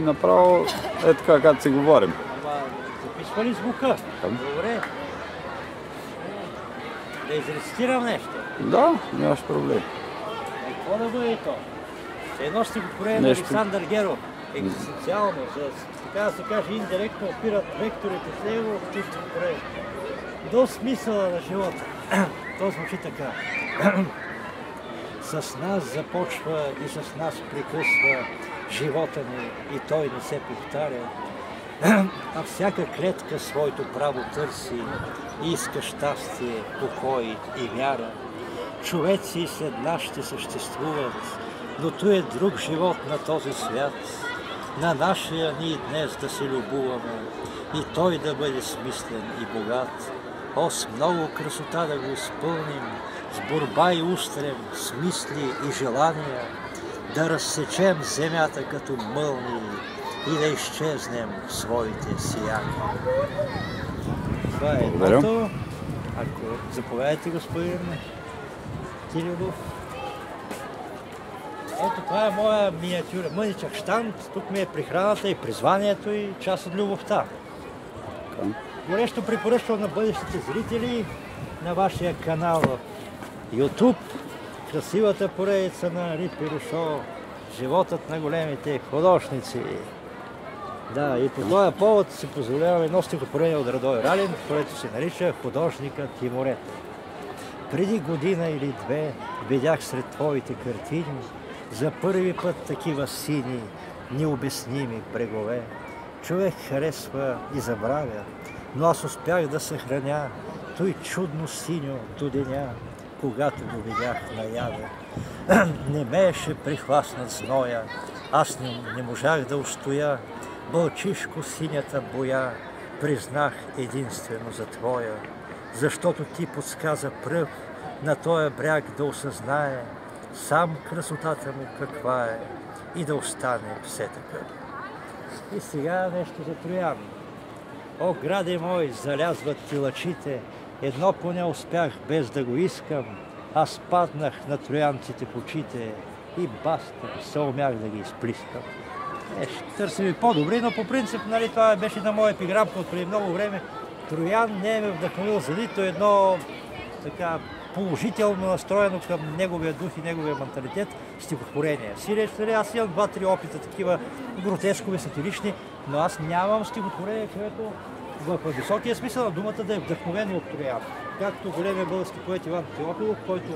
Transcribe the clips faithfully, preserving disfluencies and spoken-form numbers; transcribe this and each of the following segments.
направо е така, както си говорим. Ама записва ли звука? Добре. Да изрецитирам нещо? Да, нямаш проблем. Какво да бъде то? Едно стихотворение на Александър Геров. Екзистенциално, за, така да се каже, индиректно опират векторите с него в това стихотворение. До смисъла на живота. То звучи така. С нас започва и с нас прекъсва живота ни и той не се повтаря. А всяка клетка своето право търси и иска щастие, покой и вяра. Човеци след нас ще съществуват, но то е друг живот на този свят. На нашия ние днес да се любуваме и той да бъде смислен и богат. О, с много красота да го изпълним, с борба и устрем, с мисли и желания, да разсечем земята като мълни и да изчезнем в своите сияния. Това е едното. Ако заповядайте, господин Кирилов. Ето, това е моя миниатюра, мъничък щанд. Тук ми е прихраната и призванието и част от любовта. Горещо препоръчвам на бъдещите зрители на вашия канал в YouTube красивата поредица на Рипи Рушо, животът на големите художници. Да, и по този повод си позволявам едно стихотворение от Радой Ралин, което се нарича "Художникът и морето". Преди година или две видях сред твоите картини за първи път такива сини, необясними брегове. Човек харесва и забравя, но аз успях да съхраня той чудно синьо до деня, когато го видях наяве. Не мееше прихласнат зноя, аз не, не можах да устоя, бълчишко синята боя признах единствено за твоя, защото ти подсказа пръв на този бряг да осъзнае сам красотата му каква е и да остане все такъв. И сега нещо за Троян. О, граде мой, залязват ти лъчите, едно поне успях без да го искам, аз паднах на троянците в очите и баста, се умях да ги изплискам. Е, ще търсим и по-добри, но по принцип, нали, това беше на моя епиграмка от преди много време. Троян не е ме вдъхновил за нито едно така положително настроено към неговия дух и неговия менталитет стихотворение. Сиреч, нали, аз имам два-три опита такива гротескови, сатирични, но аз нямам стихотворение, което в високия смисъл на думата да е вдъхновено от Троян. Както големия български поет Иван Теофилов, който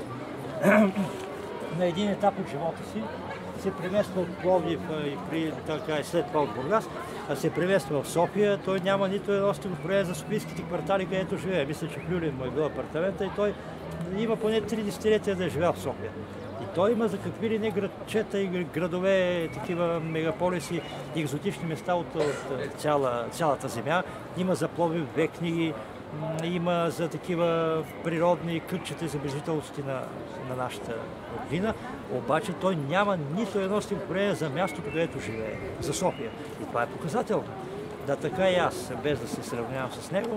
на един етап от живота си се премества от Пловдив и при, така, и след това от Бургас, а се премества в София. Той няма нито едно стихотворение за софийските квартали, където живее. Мисля, че в Люлин му е бил апартамента и той има поне три десетилетия да е живял в София. И той има за какви ли не градчета и градове, такива мегаполиси, екзотични места от, от цяла, цялата земя. Има за Пловдив две книги, има за такива природни кътчета и забележителности на, на нашата родина, обаче той няма нито едно стихотворение за мястото, където живее, за София. И това е показателно. Да, така и аз, без да се сравнявам с него,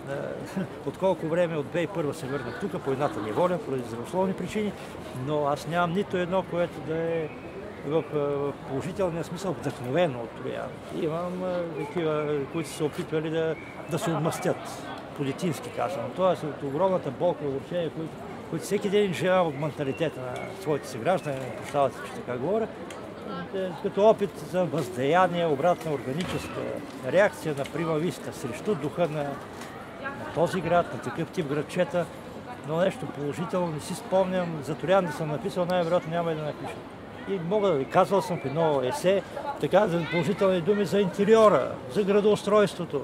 от колко време от две хиляди и първа се върнах тук, по едната ми воля, поради здравословни причини, но аз нямам нито едно, което да е в положителния смисъл вдъхновено от Троян. Имам такива, които са се опитвали да, да се отмъстят, по-детински казано. Това е от огромната болка и огорчение, които, които всеки ден живея от менталитета на своите съграждани, представете, че така говоря, като опит за въздеяние, обратна органическа реакция на прима виста срещу духа на, на този град, на такъв тип градчета, но нещо положително не си спомням. За Троян да съм написал, най-вероятно няма и да напиша. И мога да ви казвал съм в едно есе, така, за положителни думи за интериора, за градоустройството,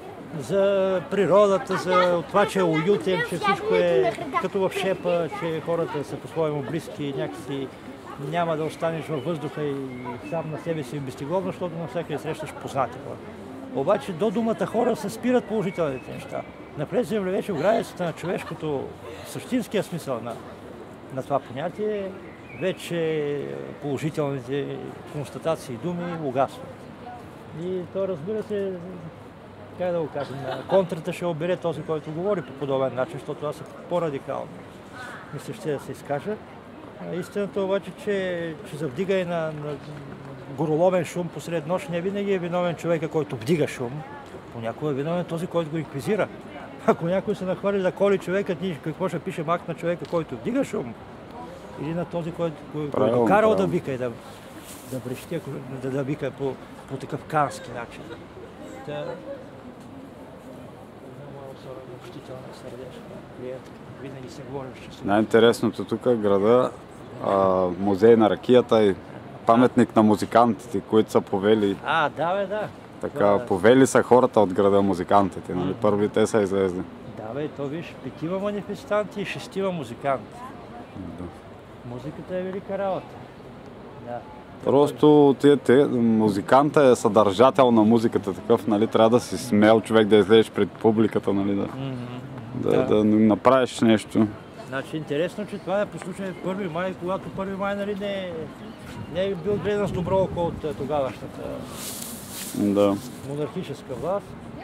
за природата, за това, че е уютен, че всичко е като в шепа, че хората са по-своему близки и някакси няма да останеш във въздуха и сам на себе си безтегловно, защото навсякъде срещаш познати хора. Обаче до думата хора се спират положителните неща. Напред земле вече в границата на човешкото, същинския смисъл на, на това понятие, вече положителните констатации и думи угасват. И то, разбира се, как да го кажем, контрата ще обере този, който говори по подобен начин, защото аз е по-радикално. Мисля, ще да се изкажа. Истината обаче, че, че за вдигане на, на гороломен шум посред нощ, не винаги е виновен човека, който вдига шум. Понякога е виновен този, който го инквизира. Ако някой се нахвърли да коли човека, какво ще пише акт на човека, който вдига шум? Или на този, който го е докарал да вика и да, да брещи, да, да вика по, по такъв кански начин. Та... Много особено общителна, сърдечна приятелка. Винаги се говорим щастливо. Най-интересното тук е града, а, музей на ракията и паметник на музикантите, които са повели. А, да, бе, да. Така, да. повели са хората от града музикантите, нали? Първи те са излезли. Да, бе, то виж, петима манифестанти и шестима музиканти. Да. Музиката е велика работа. Да. Просто те, те, музиканта е съдържател на музиката такъв, нали? Трябва да си смел човек да излезеш пред публиката, нали? Да, Mm-hmm. да, Да. да направиш нещо. Значи интересно, че това е по случай първи май, когато първи май, нали, не, е- не е бил гледан с добро око от а, тогавашната Да. монархическа власт.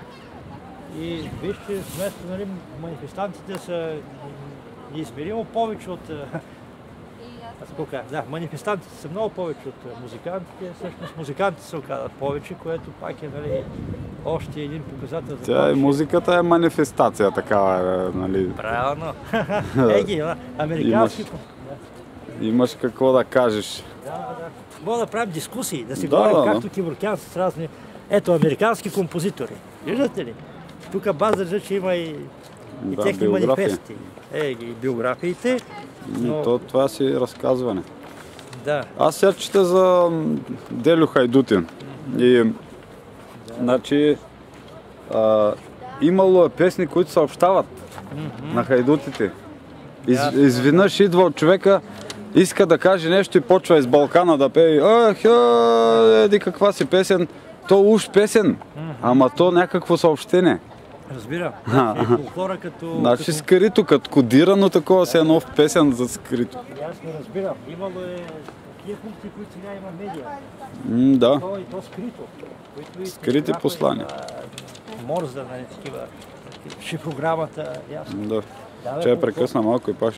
И виж, че вместо, нали, манифестантите са неизмеримо повече от... а, Аз какво кажа? Да, манифестантите са много повече от а, музикантите, всъщност музикантите се оказват повече, което пак е, нали, още един показател за Тя и повече. музиката е манифестация такава, е, нали? Правилно. Еги, а, американски... Имаш. Да. Имаш какво да кажеш. Да, да. Мога да правим дискусии, да си Да, говорим да, да. както кибуркянци с разни... Ето, американски композитори. Виждате ли? Тук баз държа, че има и, и Да, техни биография. манифести. Е, и биографиите. Но, То, това си е разказване. да, Аз сега чета за м, Делю Хайдутин. И, значи, а, имало е песни, които съобщават на хайдутите. Из, Ясно. изведнъж идва от човека, иска да каже нещо и почва из Балкана да пее. Ах, а, еди каква си песен. То уж песен, ама то някакво съобщение. разбирам. Значи, фолклора като... Значи като... скрито, като кодирано такова си е нов песен за скрито. Ясно разбирам. Имало е такива функции, които сега има медиа. М, да. То, и то скрито. Които и Скрити телеграфа, послания. а, Морза, нали, такива. Шифрограмата, ясно. Да. Да, бе, Че я фолклор- прекъсна малко и пак